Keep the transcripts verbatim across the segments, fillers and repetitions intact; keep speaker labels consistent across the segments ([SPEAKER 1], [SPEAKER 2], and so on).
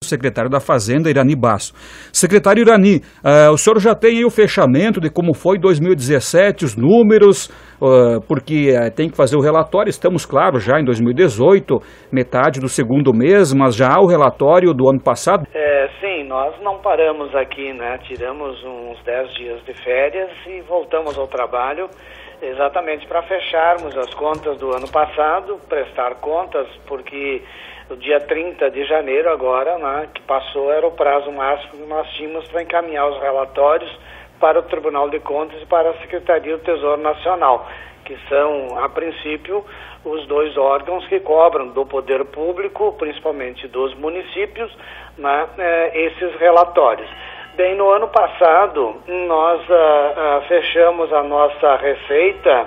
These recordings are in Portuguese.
[SPEAKER 1] secretário da Fazenda, Irani Basso. Secretário Irani, uh, o senhor já tem aí o fechamento de como foi dois mil e dezessete, os números, uh, porque uh, tem que fazer o relatório, estamos, claro, já em dois mil e dezoito, metade do segundo mês, mas já há o relatório do ano passado?
[SPEAKER 2] É, sim, nós não paramos aqui, né? Tiramos uns dez dias de férias e voltamos ao trabalho exatamente para fecharmos as contas do ano passado, prestar contas, porque o dia trinta de janeiro agora, né, que passou, era o prazo máximo que nós tínhamos para encaminhar os relatórios para o Tribunal de Contas e para a Secretaria do Tesouro Nacional, que são, a princípio, os dois órgãos que cobram do poder público, principalmente dos municípios, né, esses relatórios. Bem, no ano passado, nós ah, ah, fechamos a nossa receita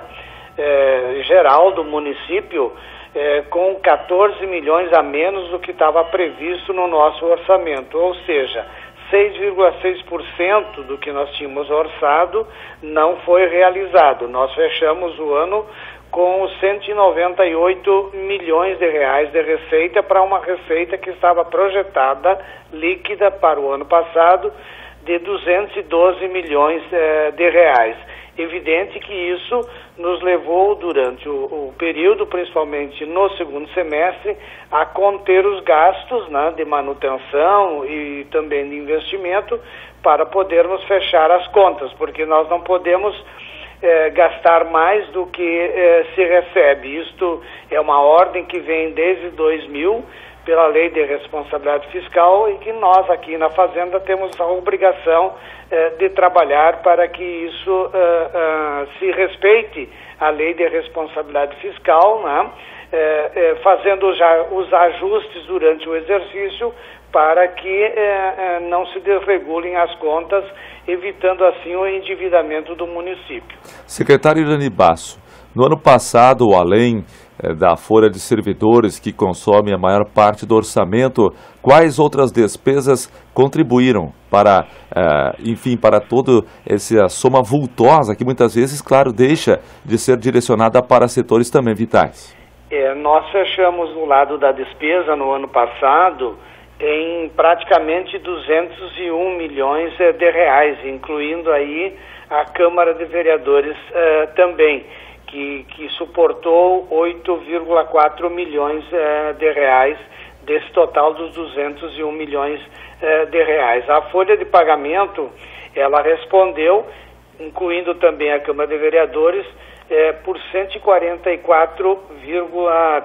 [SPEAKER 2] eh, geral do município eh, com quatorze milhões a menos do que estava previsto no nosso orçamento, ou seja, seis vírgula seis por cento do que nós tínhamos orçado não foi realizado. Nós fechamos o ano com cento e noventa e oito milhões de reais de receita para uma receita que estava projetada líquida para o ano passado de duzentos e doze milhões eh, de reais. Evidente que isso nos levou durante o, o período, principalmente no segundo semestre, a conter os gastos, né, de manutenção e também de investimento para podermos fechar as contas, porque nós não podemos eh, gastar mais do que eh, se recebe. Isto é uma ordem que vem desde dois mil, pela Lei de Responsabilidade Fiscal, e que nós aqui na Fazenda temos a obrigação eh, de trabalhar para que isso eh, eh, se respeite a Lei de Responsabilidade Fiscal, né? eh, eh, fazendo já os ajustes durante o exercício para que eh, eh, não se desregulem as contas, evitando assim o endividamento do município.
[SPEAKER 3] Secretário Irani Basso, no ano passado, além da folha de servidores que consome a maior parte do orçamento, quais outras despesas contribuíram para, uh, enfim, para toda essa soma vultosa que muitas vezes, claro, deixa de ser direcionada para setores também vitais?
[SPEAKER 2] É, nós fechamos no lado da despesa no ano passado em praticamente duzentos e um milhões de reais, incluindo aí a Câmara de Vereadores uh, também. Que, que suportou oito vírgula quatro milhões eh, de reais desse total dos duzentos e um milhões eh, de reais. A folha de pagamento, ela respondeu, incluindo também a Câmara de Vereadores, eh, por cento e quarenta e quatro vírgula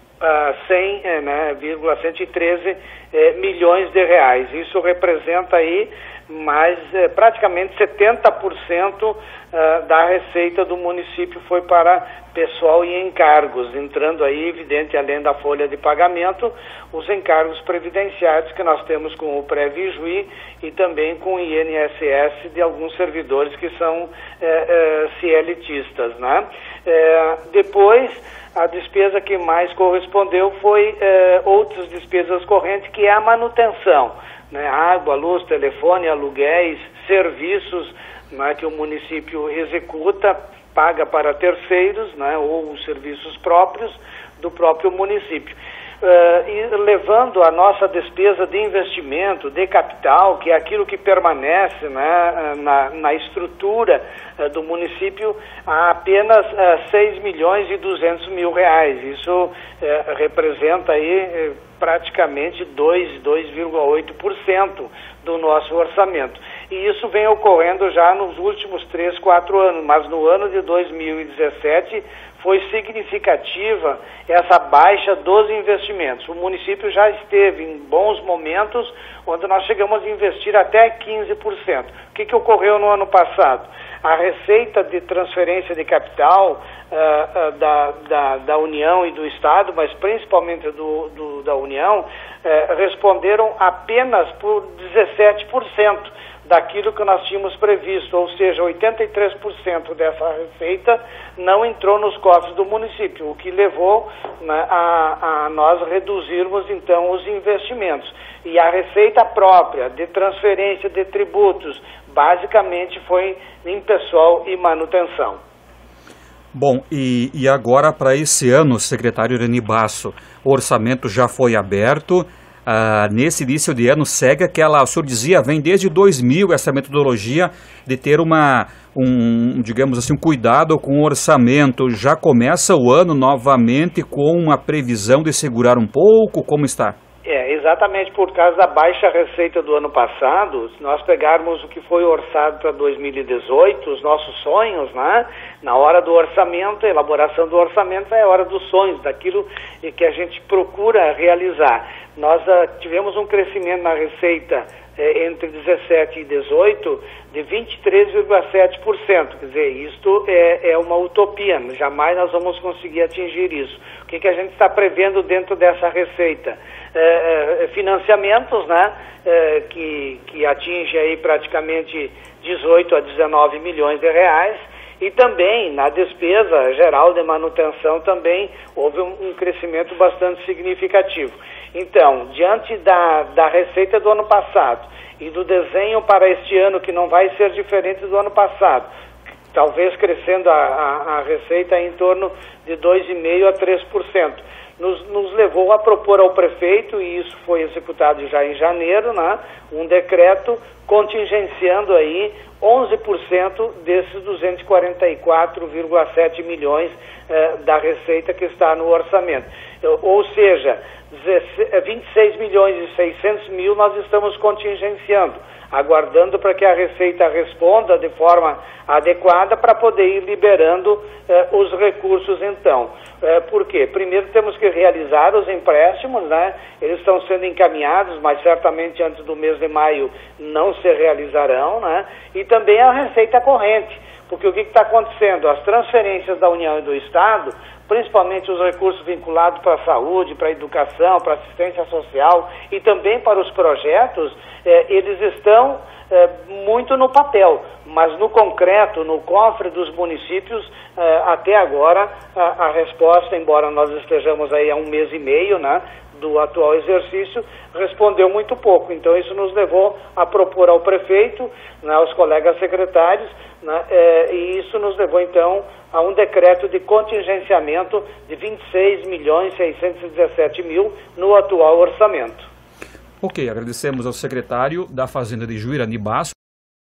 [SPEAKER 2] cento e treze eh, milhões de reais. Isso representa aí mais eh, praticamente setenta por cento uh, da receita do município foi para pessoal e encargos, entrando aí, evidente, além da folha de pagamento, os encargos previdenciários que nós temos com o Pré-Vijuí e também com o I N S S de alguns servidores que são eh, eh, cielitistas, né? Eh, depois, a despesa que mais correspondeu foi eh, outras despesas correntes, que é a manutenção, né? Água, luz, telefone, aluguéis, serviços, né, que o município executa, paga para terceiros, né, ou os serviços próprios do próprio município. Uh, e levando a nossa despesa de investimento, de capital, que é aquilo que permanece, né, na, na estrutura uh, do município, a apenas uh, seis milhões e duzentos mil reais. Isso uh, representa aí uh, praticamente dois vírgula oito por cento do nosso orçamento. E isso vem ocorrendo já nos últimos três, quatro anos, mas no ano de dois mil e dezessete foi significativa essa baixa dos investimentos. O município já esteve em bons momentos, onde nós chegamos a investir até quinze por cento. O que, que ocorreu no ano passado? A receita de transferência de capital uh, uh, da, da, da União e do Estado, mas principalmente do, do, da União, uh, responderam apenas por dezessete por cento daquilo que nós tínhamos previsto, ou seja, oitenta e três por cento dessa receita não entrou nos cofres do município, o que levou, né, a, a nós reduzirmos então os investimentos. E a receita própria de transferência de tributos basicamente foi em pessoal e manutenção.
[SPEAKER 1] Bom, e, e agora para esse ano, secretário Irani Basso, o orçamento já foi aberto. ah, nesse início de ano segue aquela, o senhor dizia, vem desde dois mil essa metodologia de ter uma, um, digamos assim, um cuidado com o orçamento. Já começa o ano novamente com uma previsão de segurar um pouco? Como está?
[SPEAKER 2] É, exatamente por causa da baixa receita do ano passado. Se nós pegarmos o que foi orçado para dois mil e dezoito, os nossos sonhos, né? Na hora do orçamento, a elaboração do orçamento é a hora dos sonhos, daquilo que a gente procura realizar. Nós uh, tivemos um crescimento na receita eh, entre dezessete e dezoito de vinte e três vírgula sete por cento. Quer dizer, isto é, é uma utopia, jamais nós vamos conseguir atingir isso. O que, que a gente está prevendo dentro dessa receita? Eh, financiamentos, né, eh, que, que atinge aí praticamente dezoito a dezenove milhões de reais, e também na despesa geral de manutenção também houve um, um crescimento bastante significativo. Então, diante da, da receita do ano passado e do desenho para este ano, que não vai ser diferente do ano passado, talvez crescendo a, a, a receita em torno de dois vírgula cinco por cento a três por cento. Nos, nos levou a propor ao prefeito, e isso foi executado já em janeiro, né, um decreto contingenciando aí onze por cento desses duzentos e quarenta e quatro vírgula sete milhões eh, da receita que está no orçamento. Ou seja, vinte e seis milhões e seiscentos mil nós estamos contingenciando, aguardando para que a Receita responda de forma adequada para poder ir liberando eh, os recursos então. Eh, por quê? Primeiro temos que realizar os empréstimos, né? Eles estão sendo encaminhados, mas certamente antes do mês de maio não se realizarão, né? E também a receita corrente, porque o que está acontecendo? As transferências da União e do Estado, principalmente os recursos vinculados para a saúde, para a educação, para a assistência social e também para os projetos, eh, eles estão eh, muito no papel, mas no concreto, no cofre dos municípios, eh, até agora a, a resposta, embora nós estejamos aí há um mês e meio, né, do atual exercício, respondeu muito pouco. Então isso nos levou a propor ao prefeito, né, aos colegas secretários, né, eh, e isso nos levou então a um decreto de contingenciamento de vinte e seis milhões seiscentos e dezessete mil no atual orçamento.
[SPEAKER 1] Ok, agradecemos ao secretário da Fazenda de Juirani Basso.